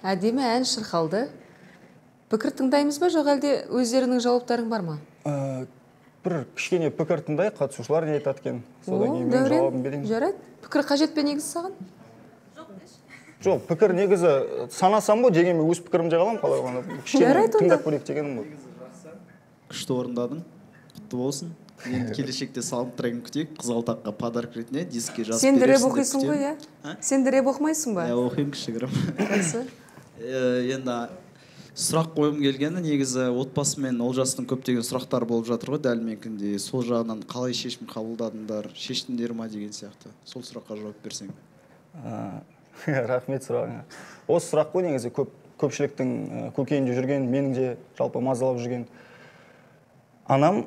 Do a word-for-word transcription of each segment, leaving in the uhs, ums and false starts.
Әдемі ән шырқалды. Пікір тыңдаймыз ба, жоқ әлде өздерінің жауаптарың бар ма? Бір кішкене пікір тыңдай, қатысушылар не айтады екен. Содан кейін мен жауабын берейін. Жарайды. Пікір қажет пе негізі саған? Жоқ, пікір негізі санасам ғой, дегенмен өз пікірімде қалам, қалай болғанда. Кішкене тыңдап көрейік дегенім ғой. Күшті орындадың. Құтты болсын. Енді келешекте салып тұрайын күтейік. Қызғалдаққа подарок ретінде дискке жазып Сен бересің. рэп оқисың ғой, иә? Сен рэп оқымайсың ба? Иә, оқимын кішігірім. Жақсы. Енді сұрақ қойым келгені негізі отбасы мен Олжастың көптеген сұрақтар болып жатыр ғой дәл менікіндей. Сол жағынан қалай шешім қабылдадыңдар, шештіңдер ма деген сияқты. Сол сұраққа жауап берсең. Рахмет сұрағыңа. Осы сұрақ қой негізі көпшіліктің көкейінде жүрген, менің де жалпы мазалап жүрген. Анам,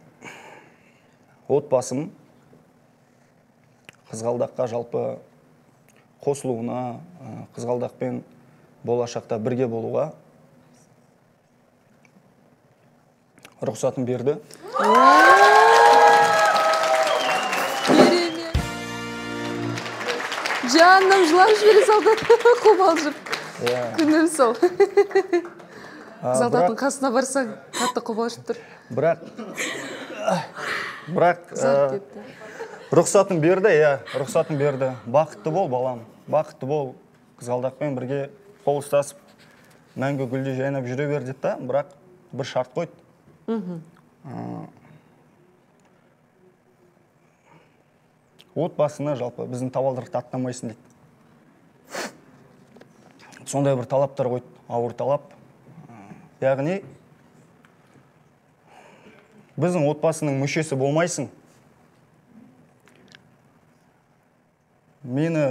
отбасым қызғалдаққа жалпы қосылуына, қызғалдақпен болашақта бірге болуға рұқсатын берді. Жаным жылап жібере салды, қобалжып. Күнім сол. Қызғалдақтың қасына барсаң, қатты қобалжып тұр. Бірақ, бірақ рұқсатын берді, иә, рұқсатын берді. Бақытты бол, балам, бақытты бол. Қызғалдақпен бірге қол ұстасып, мәңгі гүлде жайнап жүре бер деді, бірақ бір шарт қойды. Отбасыны жалпы біздің табалдырықты аттамайсың дейді. Сондай бір талаптар қойды, ауыр талап. Яғни, біздің отбасының мүшесі болмайсың. Мені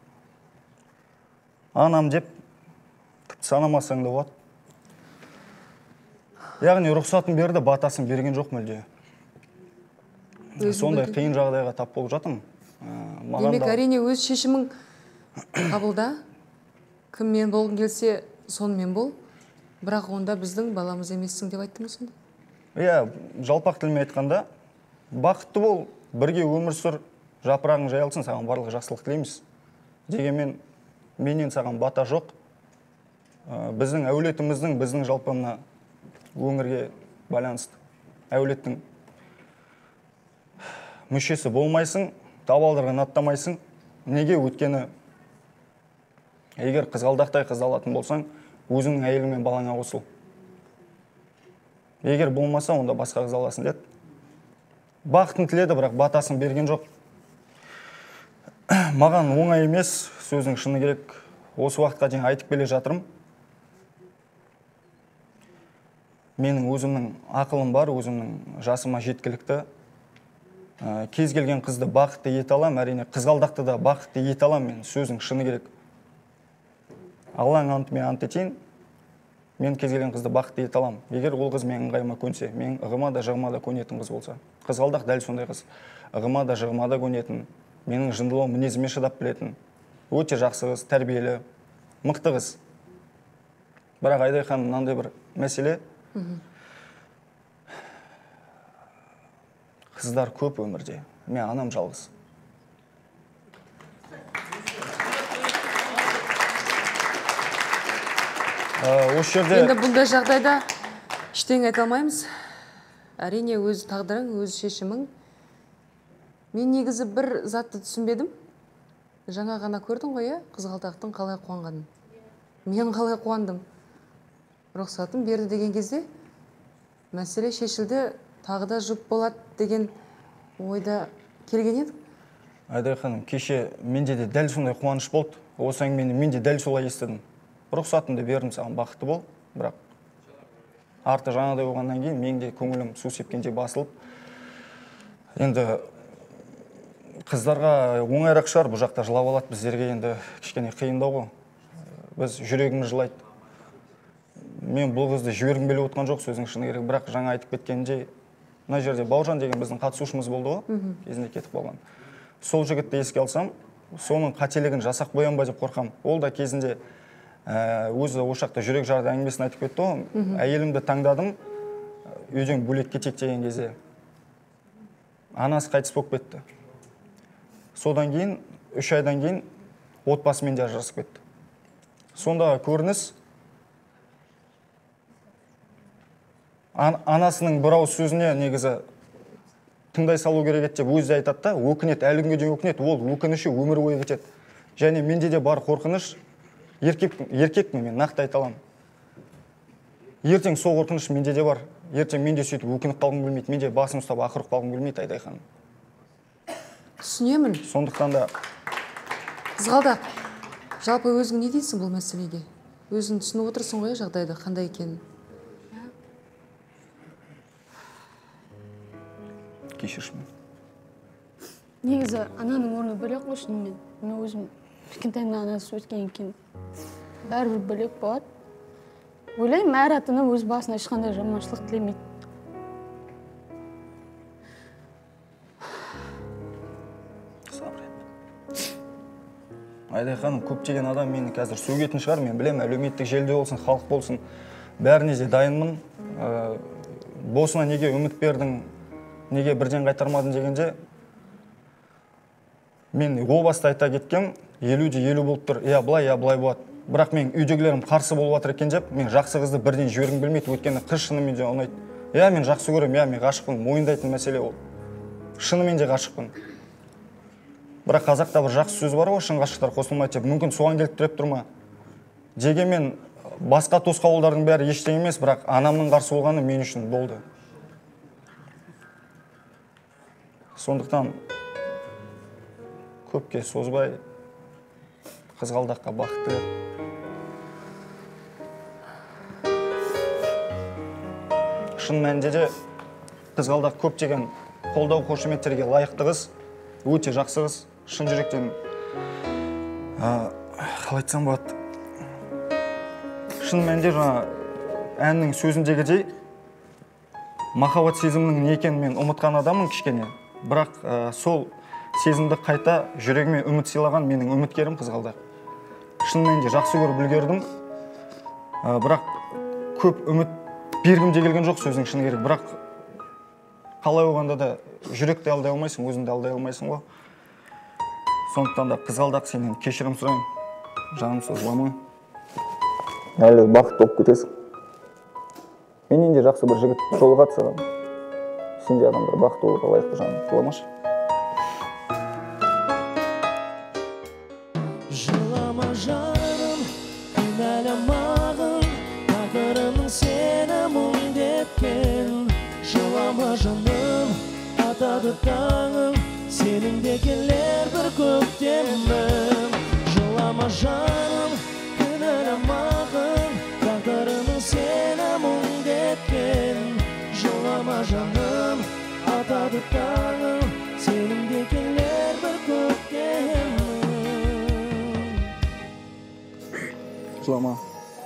анам деп тіпті санамасаң да болады. Яғни рұқсатын берді, батасын берген жоқ мүлде. Сондай қиын жағдайға тап болып жатым. Демек, әрине өз шешімің қабылда. Кіммен болғың келсе, сонымен бол. Бірақ онда біздің баламыз емессің деп айттың сонда? Иә, жалпақ тілмен айтқанда, бақытты бол, бірге өмір сүр, жапырағың жайылсын, саған барлық жақсылық тілейміз. Дегенмен, менен саған бата жоқ. Біздің әулетіміздің, біздің жалпы мына өңірге байланысты. Әулеттің мүшесі болмайсың, табалдырығын аттамайсың. Неге? Өйткені егер қызғалдақтай қыз алатын болсаң, өзіңнің әйеліңмен балаңа қосыл. Егер болмаса, онда басқа қыз аласың деді. Бақытын тіледі, бірақ батасын берген жоқ. Маған оңай емес, сөздің шыны керек. Осы уақытқа дейін айтып келе жатырмын. Менің өзімнің ақылым бар, өзімнің жасыма жеткілікті. Кез келген қызды бақытты ете алам, әрине қызғалдақты да бақытты ете алам, мен сөздің шыны керек. Алланың антымен ант етейін, мен кез келген қызды бақытты ете алам. Егер ол қыз менің ыңғайыма көнсе, мен ығыма да жығыма да көнетін қыз болса. Қызғалдақ дәл сондай қыз. Ығыма да жығыма да көнетін, менің жындылау мінезіме шыдап білетін, өте жақсы қыз, тәрбиелі, мықты қыз. Бірақ Айдай ханым, мынандай бір мәселе. Қыздар көп өмірде. Мен анам жалғыз. Осы жерде... Енді бұндай жағдайда ештеңе айта алмаймыз. Әрине өз тағдырың, өз шешімің. Мен негізі бір затты түсінбедім. Жаңа ғана көрдің ғой, қызғалдақтың қалай қуанғанын. Мен қалай қуандым. Рұқсатын берді деген кезде мәселе шешілді, тағы да жұп болады деген ойда келген еді. Айдай ханым, кеше менде де дәл сондай қуаныш болды. Осы әңгімені мен де дәл солай естідім. Рұқсатымды бердім, саған бақытты бол, бірақ арты жаңадай болғаннан кейін мен де көңілім су сепкендей басылып. Енді қыздарға оңайырақ шығар, бұл жақта жылап алады, біздерге енді кішкене қиындау ғой. Біз жүрегіміз жылайды. Мен бұл қызды жібергім келіп отқан жоқ, сөздің шыны керек, бірақ жаңа айтып кеткенде, мына жерде Бауыржан деген біздің қатысушымыз болды ғой, кезінде кетіп болған. Сол жігітті еске алсам, соның қателігін жасақ қоям ба деп қорқам. Ол да кезінде өзі ошақта жүрек жарды әңгімесін айтып кетті ғой. Әйелімді таңдадым, үйден бөлек кетейік деген кезде. Анасы қайтыс болып кетті. Содан кейін, үш айдан кейін отбасымен де ажырасып кетті. сондағы көрініс анасының бір ауыз сөзіне негізі тыңдай салу керек еді деп өзі айтады да, өкінет, әлі күнге дейін өкінет, ол өкініші өмір бойы кетеді. Және менде де бар қорқыныш, еркекпін мен, нақты айта аламын. Ертең сол қорқыныш менде де бар. Ертең менде сөйтіп өкініп қалғым келмейді, менде басым ұстап ақырып қалғым келмейді, Айдай ханым. Түсінемін. Сондықтан да Қызғалдақ, жалпы өзің не дейсің бұл мәселеге? Өзің түсініп отырсың ғой жағдайды қандай екенін? Кешіршім. Негізі ананың орны бөлек қой шынымен. Мен өзім кішкентайымнан анасы өткен екен. Бәрібір бөлек болады. Ойлаймын, әр ата-ана өз басына ешқандай жаманшылық тілемейді. Айдай ханым, көптеген адам мені қазір сөгетін шығар, мен білем, әлеуметтік желіде болсын, халық болсын, бәріне де дайынмын. Босына неге үміт бердің, неге бірден қайтармадың дегенде, мен о баста айта кеткем, елуде елу болып тұр, я былай, я былай болады. Бірақ мен үйдегілерім қарсы болып жатыр екен деп, мен жақсы қызды бірден жібергім келмейді, өйткені қыз шынымен де ұнайды. Я, мен жақсы көремін, я, мен ғашықпын, мойындайтын мәселе ол. Шынымен де ғашықпын. Бірақ қазақта бір жақсы сөз бар ғой, шын ғашықтар қосылмайды деп, мүмкін соған келіп тіреп тұрма. Дегенмен басқа тосқауылдардың бәрі ештеңе емес, бірақ анамның қарсы болғаны мен үшін болды. Сондықтан көпке созбай Қызғалдаққа бақытты деп. Шын мәнінде де Қызғалдақ көптеген қолдау қошеметтерге лайықты қыз, өте жақсы қыз, шын жүректен қалай айтсам болады. Шын мәнінде жаңа әннің сөзіндегідей махаббат сезімінің не екенін мен ұмытқан адаммын кішкене. Бірақ сол сезімді қайта жүрегіме үміт сыйлаған менің үміткерім Қызғалдақ. Шын мәнінде жақсы көріп үлгердім. Бірақ көп үміт бергім де келген жоқ, сөздің шыны керек. Бірақ қалай болғанда да жүректі алдай алмайсың, өзіңді алдай алмайсың ғой. Сондықтан да Қызғалдақ, сенен кешірім сұраймын. Жаным, созылама. Әлі бақыт болып кетесің. Менен де жақсы бір жігіт жолығады саған. Сенде адамдар бақыт болуға лайықты, жаным, жыламашы. Жылама жаным, кінәламағын, тағдырының сені мұңдеткен. Жылама жаным, атады таңың, сенің де келер бір көктемім. Жылама жаным, кінәламағын, тағдырының сені мұңдеткен. Жылама жаным, атады таңың, сенің де келер бір көктемім. Жылама.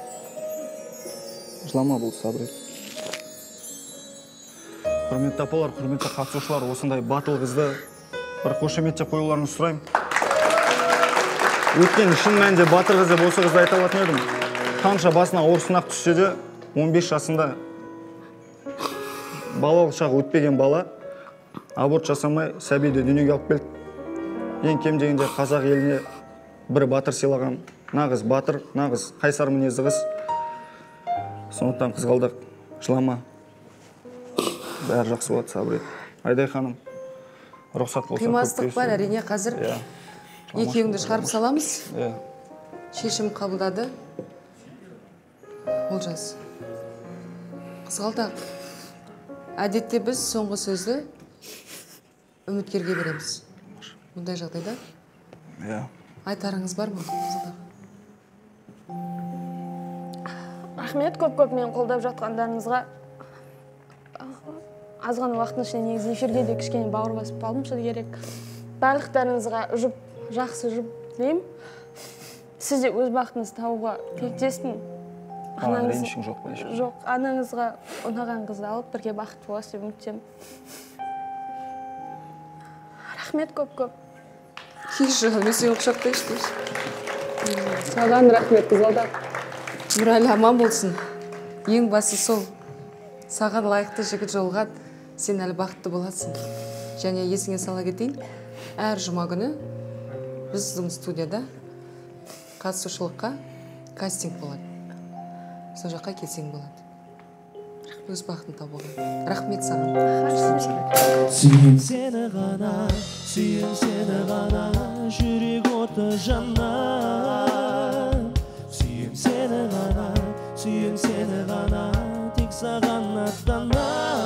Жылама, бұл сабырет. Құрметті апалар, құрметті қатысушылар, осындай батыл қызды бір қошеметте қоюларыңызды сұраймын. Өткен шын мәнінде батыр қыз деп осы қызды айта алатын едім. Қанша басына ауыр сынақ түссе де, он бес жасында балалық шағы өтпеген бала аборт жасамай сәбиді дүниеге алып келді. Ең кем дегенде қазақ еліне бір батыр сыйлаған, нағыз батыр, нағыз қайсар мінезді қыз. Сондықтан Қызғалдақ, жылама. Бәрі жақсы болады, сабыр ет. Айдай ханым, рұқсат болса. Қимастық бар, әрине қазір екеуіңді шығарып саламыз. Шешім қабылдады. Олжас. Қызғалдақ, әдетте біз соңғы сөзді үміткерге береміз. Мұндай жағдайда? Айтарыңыз бар ма? Рахмет, көп-көп мен қолдап жатқандарыңызға. Аз ғана уақыттың ішінде негізі эфирге де кішкене бауыр басып қалдым шыны керек. Барлықтарыңызға жұп, жақсы жұп тілеймін. Сіз де өз бақытыңызды табуға тілектеспін. Ренішің жоқ па? Жоқ, анаңызға ұнаған қызды алып бірге бақытты боласыз деп үміттемін. Рахмет көп-көп. Кешір, мен сені құшақтайшы дейші. Саған рахмет, Қызғалдақ. Нұрәлі аман болсын. Ең басы сол. Саған лайықты жігіт жолығады, сен әлі бақытты боласың. Және есіңе сала кетейін, әр жұма күні біздің студияда қатысушылыққа кастинг болады. Сол жаққа келсең болады. Өз бақытын табуға. Рахмет саған. Сүйем сені ғана, сүйем сені ғана, жүрек оты жанна. Сүйем сені ғана, сүйем сені ғана, тек саған аттана.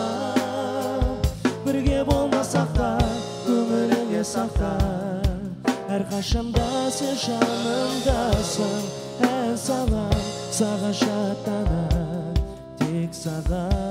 Бірге болмасақ та, көңіліңе сақта, әрқашанда сен жанымдасың. Ән салам, саған шаттана, тек саған.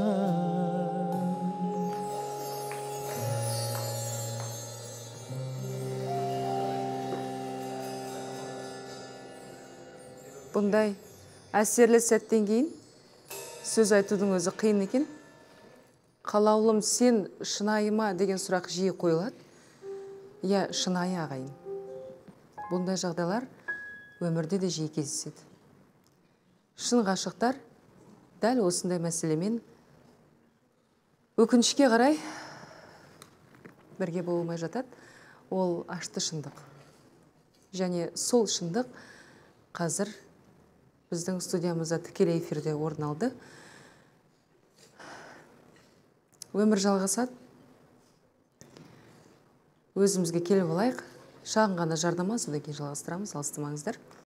Бұндай әсерлі сәттен кейін сөз айтудың өзі қиын екен. Қалаулым, сен шынайы ма деген сұрақ жиі қойылады. Я шынайы ағайын. Бұндай жағдайлар өмірде де жиі кездеседі. Шын ғашықтар дәл осындай мәселемен өкінішке қарай бірге болмай жатады. Ол ашты шындық. Және сол шындық қазір біздің студиямызда тікелей эфирде орын алды. Өмір жалғасады. Өзімізге келіп алайық. Шағын ғана жарнама, содан кейін жалғастырамыз. Алыстамаңыздар.